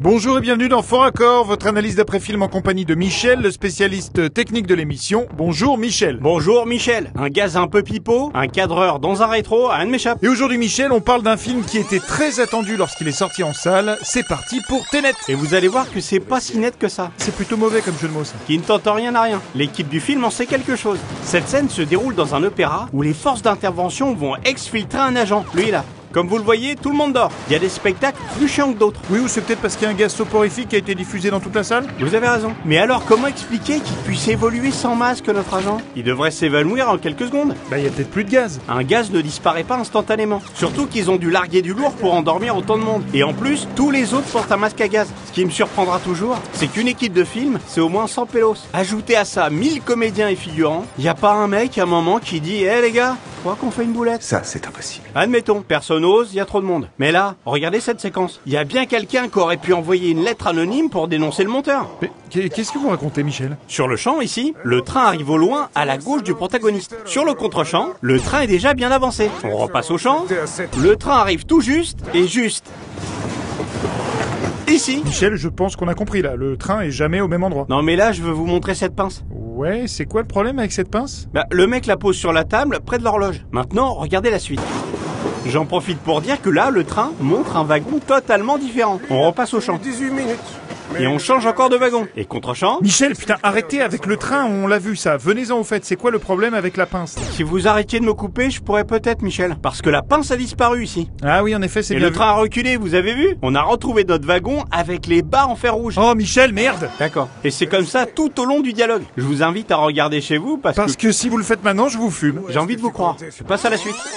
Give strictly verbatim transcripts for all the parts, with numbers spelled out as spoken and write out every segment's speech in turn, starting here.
Bonjour et bienvenue dans Fort Accord, votre analyse d'après-film en compagnie de Michel, le spécialiste technique de l'émission. Bonjour Michel. Bonjour Michel. Un gaz un peu pipeau, un cadreur dans un rétro, rien ne m'échappe. Et aujourd'hui Michel, on parle d'un film qui était très attendu lorsqu'il est sorti en salle. C'est parti pour Tenet. Et vous allez voir que c'est pas si net que ça. C'est plutôt mauvais comme jeu de mots ça. Qui ne tente rien à rien. L'équipe du film en sait quelque chose. Cette scène se déroule dans un opéra où les forces d'intervention vont exfiltrer un agent. Lui là. Comme vous le voyez, tout le monde dort. Il y a des spectacles plus chiants que d'autres. Oui, ou c'est peut-être parce qu'il y a un gaz soporifique qui a été diffusé dans toute la salle? Vous avez raison. Mais alors, comment expliquer qu'il puisse évoluer sans masque, notre agent? Il devrait s'évanouir en quelques secondes. Bah, il y a peut-être plus de gaz. Un gaz ne disparaît pas instantanément. Surtout qu'ils ont dû larguer du lourd pour endormir autant de monde. Et en plus, tous les autres portent un masque à gaz. Ce qui me surprendra toujours, c'est qu'une équipe de film, c'est au moins cent pélos. Ajoutez à ça mille comédiens et figurants, y a pas un mec à un moment qui dit « Eh hey, les gars, crois qu'on fait une boulette ?» Ça, c'est impossible. Admettons, personne n'ose, y a trop de monde. Mais là, regardez cette séquence. Il y a bien quelqu'un qui aurait pu envoyer une lettre anonyme pour dénoncer le monteur. Mais qu'est-ce que vous racontez Michel? Sur le champ, ici, le train arrive au loin, à la gauche du protagoniste. Sur le contre-champ, le train est déjà bien avancé. On repasse au champ. Le train arrive tout juste, et juste... ici. Michel, je pense qu'on a compris là. Le train est jamais au même endroit. Non mais là, je veux vous montrer cette pince. Ouais, c'est quoi le problème avec cette pince? Bah, le mec la pose sur la table, près de l'horloge. Maintenant, regardez la suite. J'en profite pour dire que là, le train montre un wagon totalement différent. On repasse au champ. dix-huit minutes. Et on change encore de wagon. Et contre-champ... Michel, putain, arrêtez avec le train, on l'a vu ça. Venez-en au fait, c'est quoi le problème avec la pince? Si vous arrêtiez de me couper, je pourrais peut-être, Michel. Parce que la pince a disparu ici. Ah oui, en effet, c'est Et bien le vu. train a reculé, vous avez vu? On a retrouvé notre wagon avec les barres en fer rouge. Oh Michel, merde! D'accord. Et c'est comme ça tout au long du dialogue. Je vous invite à regarder chez vous parce, Parce que... que si vous le faites maintenant, je vous fume. J'ai envie de vous croire. Je passe à la suite.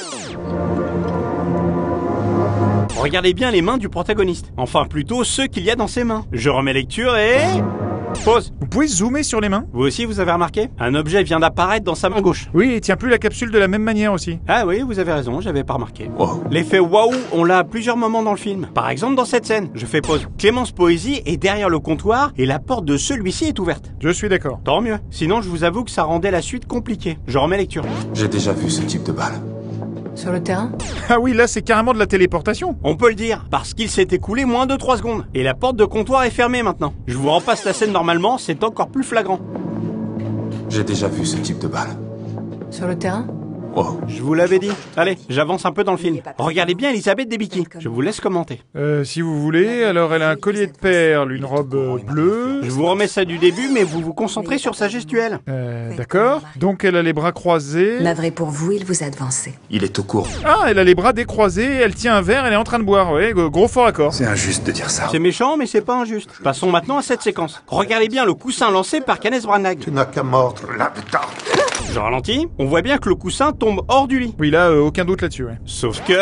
Regardez bien les mains du protagoniste. Enfin, plutôt ceux qu'il y a dans ses mains. Je remets lecture et... pause. Vous pouvez zoomer sur les mains? Vous aussi, vous avez remarqué? Un objet vient d'apparaître dans sa main gauche. Oui, et tient plus la capsule de la même manière aussi. Ah oui, vous avez raison, j'avais pas remarqué. Wow. L'effet waouh, on l'a à plusieurs moments dans le film. Par exemple, dans cette scène, je fais pause. Clémence Poésy est derrière le comptoir et la porte de celui-ci est ouverte. Je suis d'accord. Tant mieux. Sinon, je vous avoue que ça rendait la suite compliquée. Je remets lecture. J'ai déjà vu ce type de balle. Sur le terrain? Ah oui, là c'est carrément de la téléportation. On peut le dire, parce qu'il s'est écoulé moins de trois secondes. Et la porte de comptoir est fermée maintenant. Je vous repasse la scène normalement, c'est encore plus flagrant. J'ai déjà vu ce type de balle. Sur le terrain? Wow. Je vous l'avais dit. Allez, j'avance un peu dans le film. Regardez bien Elisabeth Debicki. Je vous laisse commenter. Euh, si vous voulez, alors elle a un collier de perles, une robe euh, bleue... Je vous remets ça du début, mais vous vous concentrez sur sa gestuelle. Euh, d'accord. Donc elle a les bras croisés... Navré pour vous, il vous a devancé. Il est au courant. Ah, elle a les bras décroisés, elle tient un verre, elle est en train de boire, ouais, gros fort accord. C'est injuste de dire ça. C'est méchant, mais c'est pas injuste. Passons maintenant à cette séquence. Regardez bien le coussin lancé par Kenneth Branagh. Tu n'as qu'à mordre là-dedans. Je ralentis. On voit bien que le coussin tombe hors du lit. Oui, là, euh, aucun doute là-dessus, ouais. Sauf que...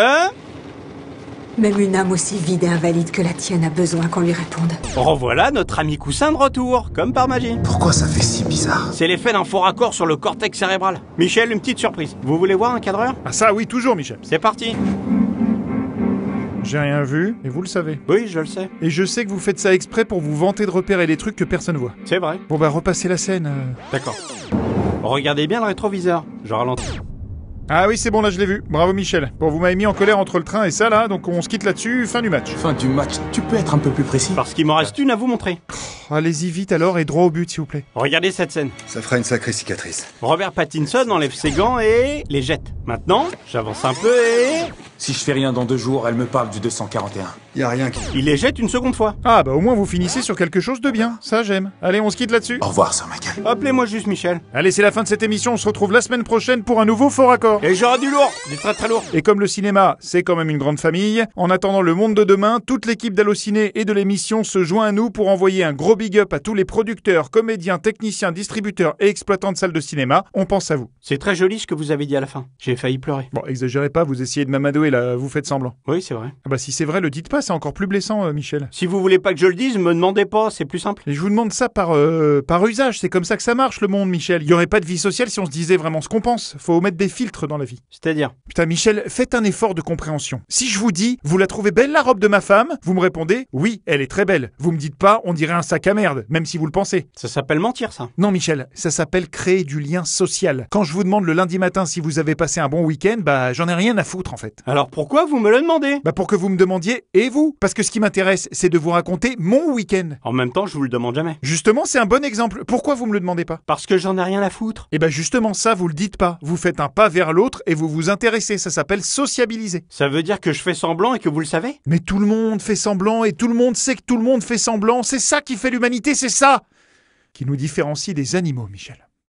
Même une âme aussi vide et invalide que la tienne a besoin qu'on lui réponde. revoilà notre ami coussin de retour, comme par magie. Pourquoi ça fait si bizarre? C'est l'effet d'un fort raccord sur le cortex cérébral. Michel, une petite surprise. Vous voulez voir un cadreur? Ah ça, oui, toujours, Michel. C'est parti. J'ai rien vu, et vous le savez. Oui, je le sais. Et je sais que vous faites ça exprès pour vous vanter de repérer des trucs que personne voit. C'est vrai. Bon bah, repassez la scène. euh. D'accord. Regardez bien le rétroviseur. Je ralentis. Ah oui, c'est bon, là je l'ai vu. Bravo Michel. Bon, vous m'avez mis en colère entre le train et ça là, donc on se quitte là-dessus, fin du match. Fin du match, tu peux être un peu plus précis? Parce qu'il m'en reste une à vous montrer. Oh, allez-y vite alors et droit au but s'il vous plaît. Regardez cette scène. Ça fera une sacrée cicatrice. Robert Pattinson enlève ses gants et les jette. Maintenant, j'avance un peu et... Si je fais rien dans deux jours, elle me parle du deux cent quarante et un. Y a rien qui... il les jette une seconde fois. Ah bah au moins vous finissez sur quelque chose de bien, ça j'aime. Allez, on se quitte là-dessus. Au revoir, Sir Michael. Appelez-moi juste Michel. Allez, c'est la fin de cette émission, on se retrouve la semaine prochaine pour un nouveau Fort Accord. Et j'aurai du lourd, du très très lourd. Et comme le cinéma, c'est quand même une grande famille, en attendant le monde de demain, toute l'équipe d'Allociné et de l'émission se joint à nous pour envoyer un gros big up à tous les producteurs, comédiens, techniciens, distributeurs et exploitants de salles de cinéma. On pense à vous. C'est très joli ce que vous avez dit à la fin. J'ai failli pleurer. Bon, exagérez pas, vous essayez de m'amadouer là, vous faites semblant. Oui, c'est vrai. Ah bah si c'est vrai, le dites pas, c'est encore plus blessant, euh, Michel. Si vous voulez pas que je le dise, me demandez pas, c'est plus simple. Et je vous demande ça par, euh, par usage, c'est comme ça que ça marche le monde, Michel. Il y aurait pas de vie sociale si on se disait vraiment ce qu'on pense. Faut mettre des filtres dans la vie. C'est-à-dire? Putain, Michel, faites un effort de compréhension. Si je vous dis, vous la trouvez belle la robe de ma femme, vous me répondez, oui, elle est très belle. Vous me dites pas, on dirait un sac à merde, même si vous le pensez. Ça s'appelle mentir, ça. Non, Michel, ça s'appelle créer du lien social. Quand je vous demande le lundi matin si vous avez passé un bon week-end, bah j'en ai rien à foutre en fait. Alors pourquoi vous me le demandez? Bah pour que vous me demandiez et vous vous, parce que ce qui m'intéresse, c'est de vous raconter mon week-end. En même temps, je vous le demande jamais. Justement, c'est un bon exemple. Pourquoi vous me le demandez pas? Parce que j'en ai rien à foutre. Eh ben justement, ça, vous le dites pas. Vous faites un pas vers l'autre et vous vous intéressez. Ça s'appelle sociabiliser. Ça veut dire que je fais semblant et que vous le savez? Mais tout le monde fait semblant et tout le monde sait que tout le monde fait semblant. C'est ça qui fait l'humanité, c'est ça qui nous différencie des animaux, Michel.